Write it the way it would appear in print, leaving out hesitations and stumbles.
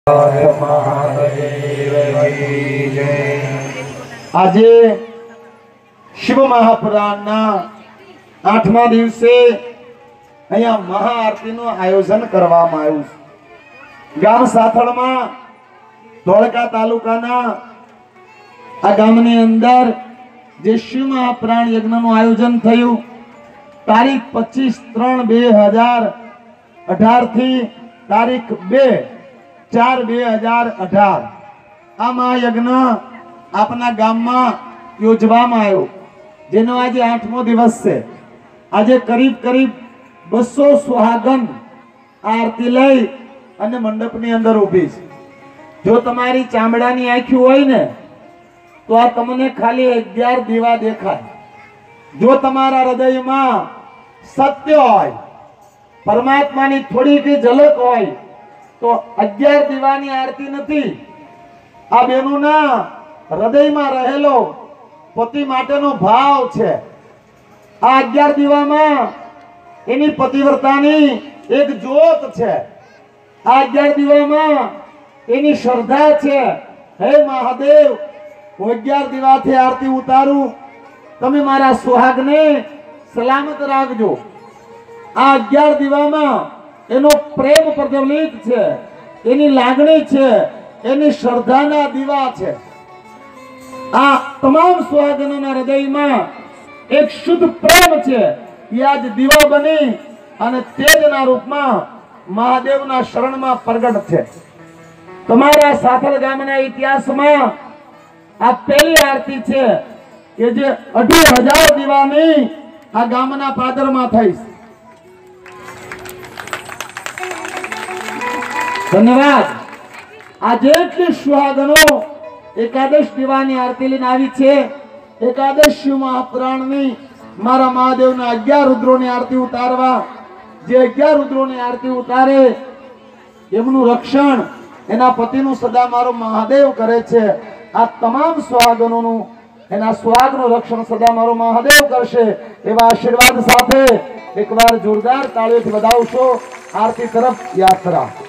આજે શિવ મહાપુરાણના 8મા દિવસે અહીંયા મહાઆરતીનું આયોજન કરવામાં આવ્યું છે। ગામ સાથળમાં ધોળકા તાલુકાના આ ગામની અંદર જે શિવ મહાપુરાણ યજ્ઞનું આયોજન થયું તારીખ 25/3/2018 થી તારીખ 2/4/2018 આ મહાયજ્ઞ આપના ગામમાં યોજવામાં આવ્યો, જેનો આજે 8મો દિવસ છે। આજે કરીબ 200 સુહાગન આરતી લઈ અને મંડપની અંદર ઊભી છે। જો તમારી ચામડાની આંખી હોય ને તો આ તમને ખાલી 11 દીવા દેખાય। જો તમારા હૃદયમાં સત્ય હોય, પરમાત્માની થોડી કે ઝલક હોય તો 11 દીવાની આરતી નથી, આ બેનોના હૃદયમાં રહેલો પતિ માટેનો ભાવ છે। આ 11 દીવામાં એની પતિવ્રતાની એક જ્યોત છે। આ 11 દીવામાં એની શ્રદ્ધા છે। હે મહાદેવ, હું 11 દીવાથી આરતી ઉતારું, તમે મારા સુહાગને સલામત રાખજો। આ 11 દીવામાં એનો પ્રેમ પ્રજ્વલિત છે, એની લાગણી છે, એની શ્રદ્ધાના દીવા છે। આ તમામ સુહાગનોના હૃદયમાં એક શુદ્ધ પ્રેમ છે, એ આજ દીવો બની અને તેજના રૂપમાં મહાદેવના શરણમાં પ્રગટ છે। તમારા સાથળ ગામના ઇતિહાસમાં આ પહેલી આરતી છે કે જે 2,500 દીવાની આ ગામના પાદરમાં થઈ છે। ધન્યવાદ। આ જેટલી સુહાગનો એકાદશ દીવાની આરતી લઈને આવી છે, એકાદશ શિવ મહાપુરાણની મારા મહાદેવના 11 રુદ્રોની આરતી ઉતારવા, જે 11 રુદ્રોની આરતી ઉતારે એમનું રક્ષણ એના પતિનું સદા મારો મહાદેવ કરે છે। આ તમામ સુહાગનોનું એના સુહાગનું રક્ષણ સદા મારો મહાદેવ કરશે એવા આશીર્વાદ સાથે એકવાર જોરદાર તાળીઓથી વધાવશો। આરતી તરફ યાત્રા।